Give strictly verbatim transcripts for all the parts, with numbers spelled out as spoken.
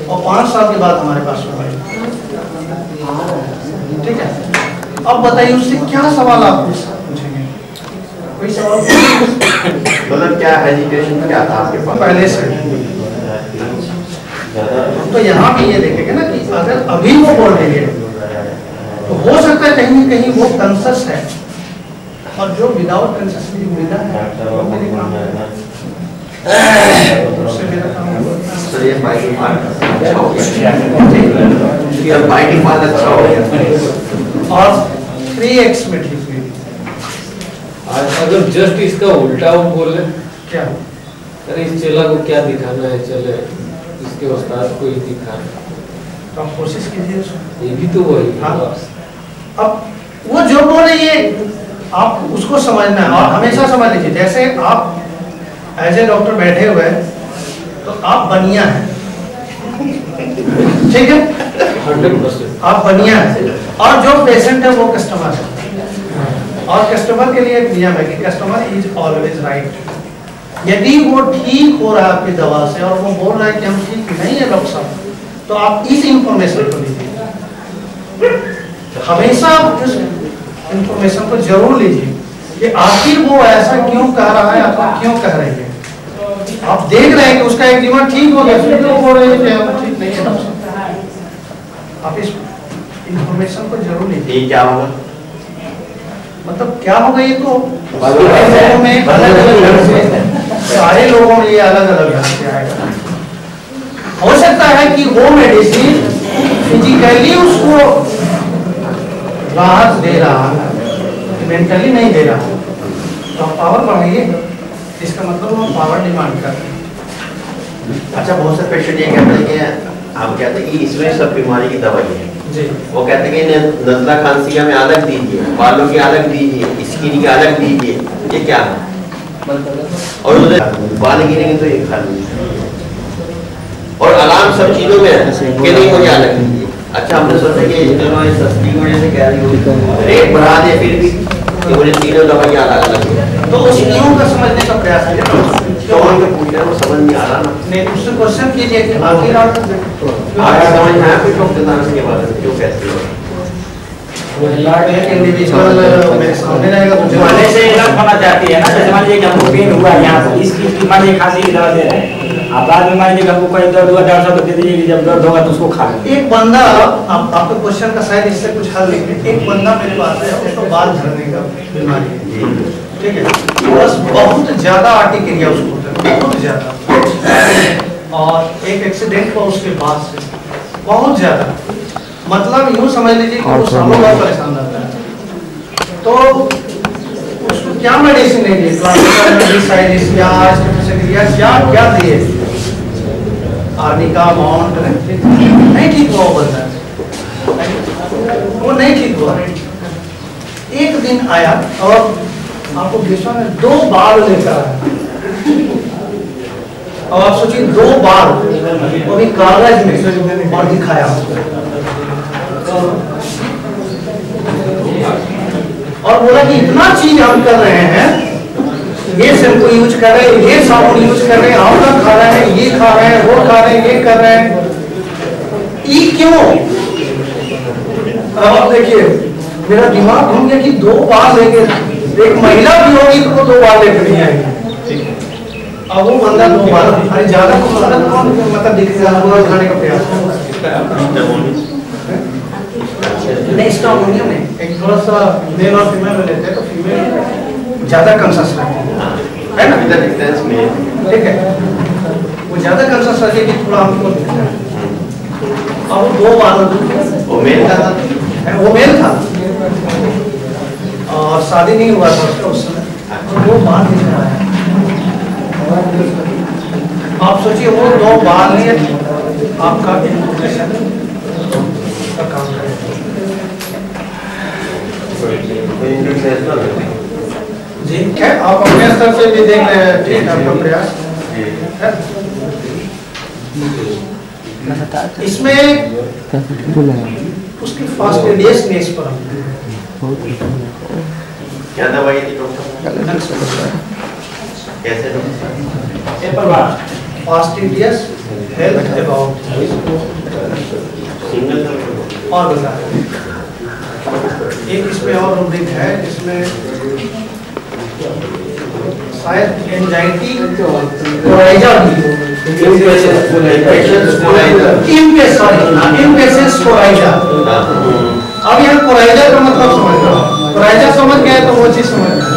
और पाँच साल के बाद हमारे पास में आए। ठीक है, अब बताइए उससे क्या सवाल आप पूछेंगे? कोई सवाल? मतलब क्या एजुकेशन क्या था आपके पास पहले से? तो यहाँ पे ये देखेंगे ना कि अगर अभी वो बोल रही है तो हो सकता है कहीं कहीं वो कंसस है, और जो विदाउट कंसस विदा है वो मेरे काम है। उससे मेरा काम तो ये बाई डिफॉल्ट अच्छा हो गया, ये बाई डिफॉल्ट अच्छा हो गया। और थ्री एक्स में ठीक हुई। अगर जस्ट इसका उल्टा वो बोले क्या? अरे इस चेला को क्या दिखाना है, चले इसके उस्ताद को ही दिखाना, तो आप कोशिश कीजिए। ये भी तो वही। हाँ, अब वो जो बोल रही है आप उसको समझना है, और हमेशा समझ लीजिए जैसे आप एज ए डॉक्टर बैठे हुए हैं तो आप बनिया हैं, ठीक है, हंड्रेड परसेंट आप बनिया हैं, और जो पेशेंट है वो कस्टमर है, और कस्टमर के लिए एक नियम है कि कस्टमर इज ऑलवेज राइट। यदि वो ठीक हो रहा है आपकी दवा से और वो बोल रहा है कि हम ठीक नहीं है डॉक्टर साहब, तो आप इस इंफॉर्मेशन को लीजिए, हमेशा आप इस इंफॉर्मेशन को जरूर लीजिए कि आखिर वो ऐसा क्यों कह रहा है, आपको क्यों कह रही है। आप देख रहे हैं कि उसका एक दिमाग ठीक हो गया, फिर भी वो बोल रहे हैं कि हम ठीक नहीं है डॉक्टर साहब। आप इस इंफॉर्मेशन को जरूर लीजिए। क्या होगा, मतलब क्या होगा, ये तो लोगों में अलग अलग ढंग से, सारे लोगों में ये अलग अलग ढंग से आएगा। हो सकता है कि वो मेडिसिन फिजिकली उसको राहत दे रहा है, मेंटली नहीं दे रहा, तो आप पावर बढ़ाइए, इसका मतलब वो पावर डिमांड कर रहे हैं। अच्छा बहुत से पेशेंट ये कहते हैं कि हम कहते हैं कि इसमें सब बीमारी की दवाई है जी, वो कहते हैं कि नजला खांसी हमें अलग दीजिए, बालों की अलग दीजिए, स्किन की अलग दीजिए, ये क्या है? और बाल गिरेंगे तो ये खा लीजिए, और आराम सब चीजों में है कि नहीं मुझे अलग दीजिए। अच्छा हमने सोचा कि चलो ये सस्ती की वजह से कह रही हो रेट बढ़ा दे, फिर भी कि मुझे तीनों दवाइयाँ अलग अलग, तो उस नियम का समझने का प्रयास कीजिए। तो उनको पूछ रहे वो समझ नहीं आ रहा ना, नहीं उससे क्वेश्चन कीजिए कि आखिर आप आगे समझ में आया फिर डॉक्टर के बारे में क्यों कैसे हो एक इंडिविजुअल मेरे सामने रहेगा तो पहले से अलग होना चाहती है ना। जैसे मान लीजिए हमको पेन हुआ यहाँ पर, इसकी की मान लीजिए खांसी की दवा दे रहे हैं, आप बाद में मान लीजिए हमको कोई दर्द हुआ डॉक्टर साहब दे दीजिए कि जब दर्द होगा तो उसको खा लें। एक बंदा, आप आपके क्वेश्चन का शायद इससे कुछ हल नहीं है। एक बंदा मेरे पास है, उसको बाल झड़ने का बीमारी है, ठीक है, बस बहुत ज्यादा आर्टिकेरिया उसको, बहुत ज्यादा, और एक एक्सीडेंट हुआ उसके बाद से बहुत ज्यादा, मतलब यूँ समझ लीजिए कि वो सालों बाद परेशान रहता है। तो उसको क्या मेडिसिन नहीं दी, क्लासिकल या क्या क्या दिए, आर्निका माउंट, नहीं ठीक हुआ वो बंदा, वो नहीं ठीक हुआ। एक दिन आया और आपको विश्वास में दो बाल लेकर आया, और आप सोचिए दो बाल वो भी कागज में, और दिखाया और बोला कि इतना चीज हम कर रहे हैं, ये शैम्पू यूज कर रहे हैं, ये साबुन यूज कर रहे हैं, आंवला खा रहे हैं, ये खा रहे हैं, वो खा रहे हैं, ये कर रहे हैं, ये क्यों? अब आप देखिए मेरा दिमाग घूम गया कि दो बार लेके, एक महिला भी होगी तो वो दो बार लेकर नहीं आएगी, अब वो बंदा दो बार, अरे ज्यादा मतलब दिखेगा खाने का प्रयास नहीं, स्टॉर्मोनियम में एक थोड़ा सा मेल और फीमेल में लेते हैं तो फीमेल ज्यादा कंसस रहती है ना, ठीक है, वो ज्यादा कंसस रहती है कि थोड़ा हमको दिखता है। और वो दो बार वो मेल था, वो मेल था और शादी नहीं हुआ था उसका उस समय, तो वो बार दिख रहा है। आप सोचिए वो दो बार लिए आपका इंफॉर्मेशन का काम करेगा जी, क्या आप अपने स्तर से भी देख रहे हैं, ठीक है आपका प्रयास। इसमें उसकी फास्टिडियसनेस पर क्या दवाई थी डॉक्टर, कैसे फास्टिडियस हेल्थ अबाउट और बता एक इसमें और रूब्रिक है जिसमें शायद एंजाइटी कोराइजा इम्पेशेंस कोराइजा। अब यहाँ कोराइजा का मतलब समझ लो, कोराइजा समझ गए तो वो चीज समझ गए।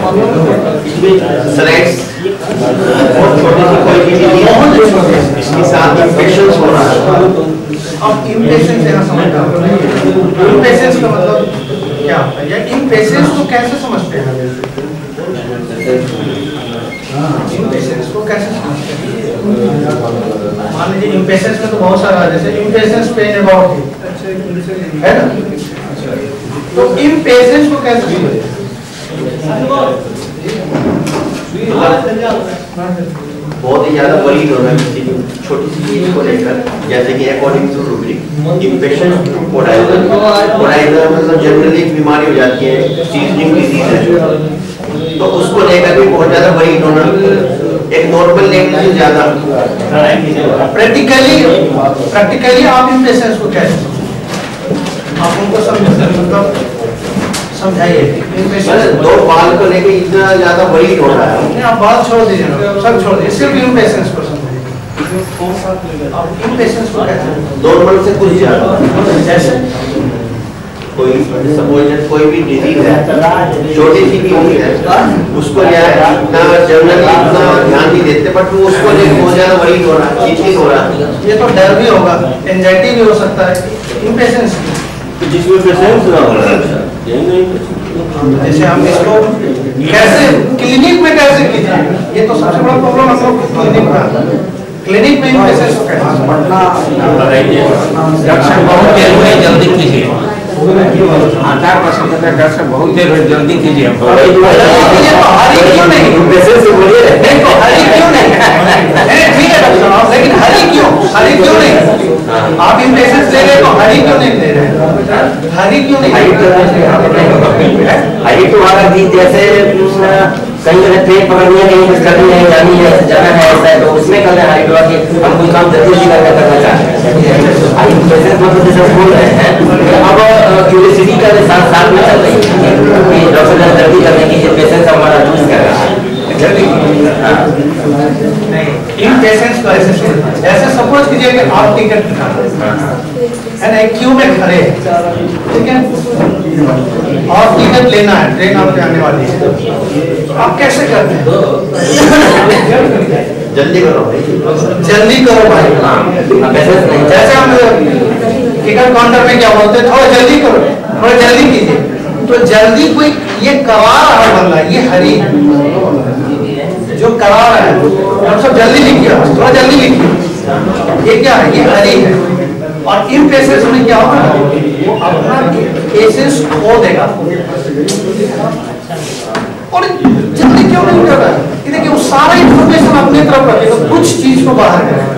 इसके साथ इम्पेशेंस हो रहा है। अब इम्पेशेंस यहाँ समझ लो, इम्पेशेंस का मतलब क्या होता है या इम्पेशेंस को कैसे समझते हैं? इम्पेशेंस को कैसे समझते हैं? मान लीजिए इम्पेशेंस में तो बहुत सारा है, जैसे इम्पेशेंस पेन अबाउट है ना, तो इम्पेशेंस को कैसे समझते हैं? बहुत ही ज्यादा वरीड हो रहा है किसी छोटी सी चीज को लेकर, जैसे कि according to rubric impatience coryza coryza मतलब जनरली एक बीमारी हो जाती है, सीजनिंग डिजीज है, तो उसको लेकर भी बहुत ज्यादा वरीड होना, एक नॉर्मल लेवल से ज्यादा। प्रैक्टिकली प्रैक्टिकली आप इम्पेशेंस को कैसे आप उनको मतलब समझाइए। दो बाल को लेकर इतना ज्यादा वरीड हो रहा है, आप बात छोड़ दीजिए, सब छोड़ दीजिए, सिर्फ इम्पेशेंस को समझाइए। आप इम्पेशेंस को कैसे? नॉर्मल से कुछ ज्यादा, जैसे कोई सपोज कोई भी डिजीज है, छोटी सी भी हुई है, उसको इतना जनरली इतना ध्यान नहीं देते, बट वो उसको लेकर बहुत ज्यादा वरीड हो रहा है, चिंतित हो रहा है। ये तो डर भी होगा, एंजाइटी भी हो सकता है, इम्पेशेंस जिसमें पेशेंस ना हो रहा है। जैसे हम इसको कैसे क्लिनिक में कैसे कीजिए, ये तो सबसे बड़ा प्रॉब्लम हम लोग क्लिनिक का क्लिनिक में इम्पेशेंस को कैसे पढ़ना बहुत देर हुई, जल्दी कीजिए। आचार पसंद है डॉक्टर, बहुत देर हुई, जल्दी कीजिए। ये तो हरी क्यों नहीं? पेशेंस से बोलिए नहीं तो हरी क्यों नहीं? ठीक है डॉक्टर साहब, लेकिन हरी क्यों हरी क्यों नहीं? आप इम्पेशेंस ले रहे तो हरी क्यों नहीं ले रहे? हरी क्यों नहीं? हरी तुम्हारा गीत जैसे कहीं अगर ट्रेन पकड़नी है, कहीं कुछ करनी है, जानी है, जाना है, ऐसा है तो उसमें कर रहे हैं हाइड्रोआ के, हम कोई काम जल्दी जल्दी करके करना चाहते हैं। मतलब जैसे बोल रहे हैं अब क्यूरियोसिटी का साथ साथ में चल रही है कि डॉक्टर जल्दी करने की पेशेंस हमारा चूज कर रहा है। इम्पेशेंस को ऐसे ऐसे सपोज कीजिए कि आप टिकट है ना, क्यू में खड़े, ठीक है, और टिकट लेना है, ट्रेन आपके आने वाली है, आप कैसे करते हैं? जल्दी करो जल्दी करो भाई। जैसे हम टिकट काउंटर में क्या बोलते हैं, थोड़ा जल्दी करो, थोड़ा जल्दी कीजिए, तो जल्दी कोई ये करा रहा है बंदा, ये हरी जो करा रहा है, हम सब जल्दी लिखिए, थोड़ा जल्दी लिखिए, ये क्या है? ये हरी है। और इम्पेशेंस में क्या होगा, वो अपना पेशेंस खो देगा। और जल्दी क्यों नहीं कर रहा है? कि देखिए वो सारा इंफॉर्मेशन अपनी तरफ रखेगा, कुछ चीज को बाहर करेगा,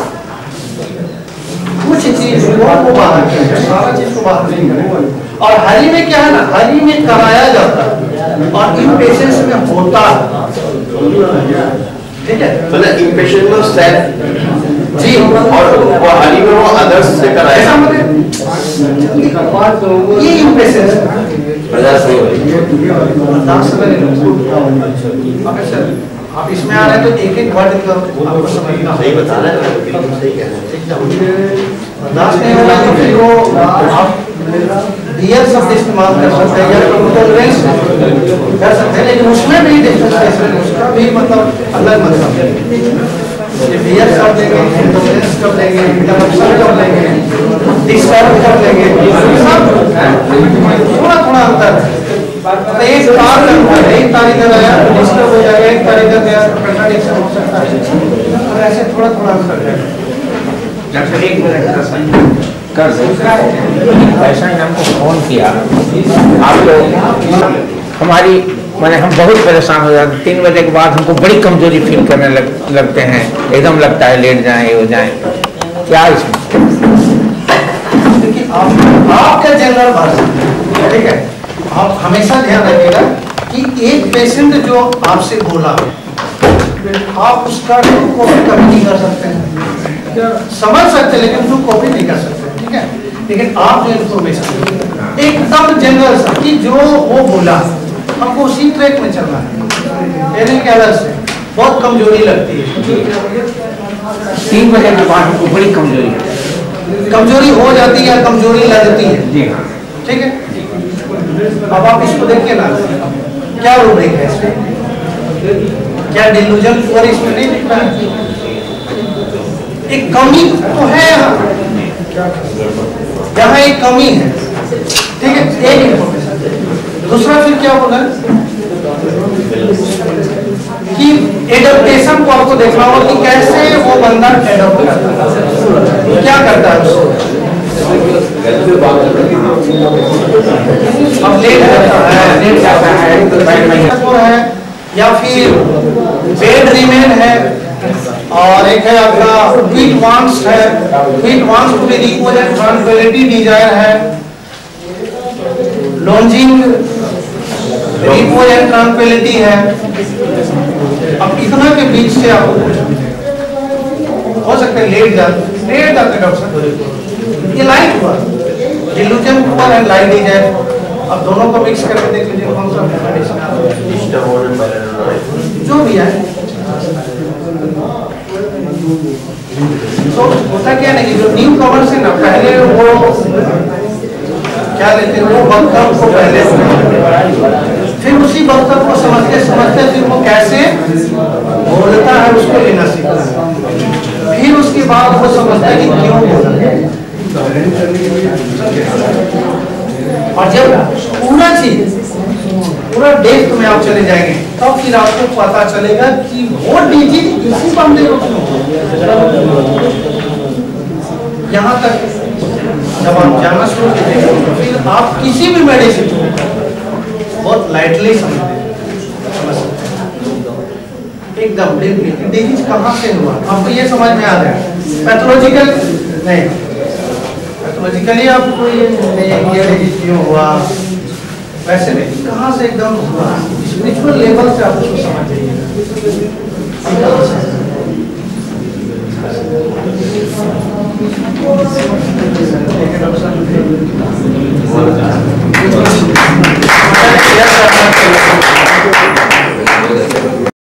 कुछ चीज को वो बाहर करेगा, सारा चीज को बाहर नहीं करेगा। और हरी में क्या है ना, हरी में कराया जाता है और इम्पेशेंस में होता है, ठीक है? मतलब इम्पेशेंस में सेल्फ जी, और वो हरी में वो अदर्स से कराया, ऐसा मतलब ये इम्पेशेंस बर्दाश्त नहीं हो रही। आप इसमें आ रहे हैं तो एक एक वर्ड आपको समझना सही बता रहे हैं, बिल्कुल सही कह रहे हैं। बर्दाश्त नहीं होगा तो फिर वो आप डियर शब्द इस्तेमाल कर सकते हैं या टॉलरेंस कर सकते हैं, लेकिन उसमें भी डिफरेंशिएशन, उसका भी मतलब अलग मतलब है। डियर शब्द लेंगे, टॉलरेंस कर लेंगे, इंटरप्शन कर लेंगे, डिस्टर्ब कर लेंगे, सब थोड़ा थोड़ा अंतर है। तो एक तार लगता है, एक तार इधर आया डिस्टर्ब हो जाएगा, एक तार इधर गया तो कंट्राडिक्शन हो सकता है, और ऐसे थोड़ा थोड़ा अंतर है। डॉक्टर एक मिनट कर ऐसा ही हमको फोन किया, आप लोग हमारी मैंने हम बहुत परेशान हो जाते, तीन बजे के बाद हमको बड़ी कमजोरी फील करने लग, लगते हैं, एकदम लगता है लेट जाएं हो जाएं, क्या इसमें? देखिए आप आपका जनरल भाषा, ठीक है, आप हमेशा ध्यान रखिएगा कि एक पेशेंट जो आपसे बोला आप उसका कॉपी कभी नहीं कर सकते हैं, समझ सकते लेकिन उसको कॉपी नहीं कर सकते, ठीक है? लेकिन आप जो इन्फॉर्मेशन एकदम जनरल सा कि जो वो बोला हमको उसी ट्रैक में चलना है, मेरे के अलग से बहुत कमजोरी लगती है। तीन बजे के बाद हमको बड़ी कमजोरी है, कमजोरी हो जाती है, कमजोरी लगती है। जी हाँ, ठीक है, अब आप इसको देखिए ना, क्या रूब्रिक है इसमें, क्या डिल्यूजन और इसमें नहीं दिख रहा है? एक कमी तो है यहाँ, यहाँ एक कमी है। ठीक है, एक इन्फॉर्मेशन। दूसरा फिर क्या बोला कि एडप्टेशन को आपको देखना होगा कि कैसे वो बंदा एडप्ट करता है, क्या करता है उसको। अब लेट जाता है, लेट जाता है तो है, या फिर बेड रिमेन है, और एक है आपका क्विक वांट्स है, quick wants to be repose and tranquillity desire है, लॉन्जिंग रिपोज एंड ट्रांक्विलिटी है। अब इतना के बीच से आप हो सकते हैं लेट जाते लेट जाते डॉक्टर साहब, ये लाइट हुआ डिल्यूजन हुआ है, लाइट है। अब दोनों को मिक्स करके देख लीजिए कौन सा मेडिसिन जो भी है। तो होता क्या नहीं, जो न्यू कवर से ना पहले वो क्या लेते हैं, वो वक्त को पहले फिर उसी वक्त को समझते समझते फिर वो कैसे बोलता है उसको लेना सीखता है, फिर उसके बाद वो समझता है कि क्यों बोलता है। और जब पूरा चीज पूरा डेप्थ में आप चले जाएंगे तब तो फिर आपको पता चलेगा कि वो डिजीज इसी बंदे को यहाँ तक जब आप जाना शुरू करेंगे तो फिर आप किसी भी मेडिसिन बहुत लाइटली समझ सकते हैं, एकदम डीपली डिजीज कहाँ से हुआ आपको ये समझ में आ गया। पैथोलॉजिकल नहीं, पैथोलॉजिकली आपको ये ये डिजीज क्यों हुआ वैसे नहीं, कहाँ से एकदम हुआ, स्पिरिचुअल लेवल से आपको समझ जाइएगा।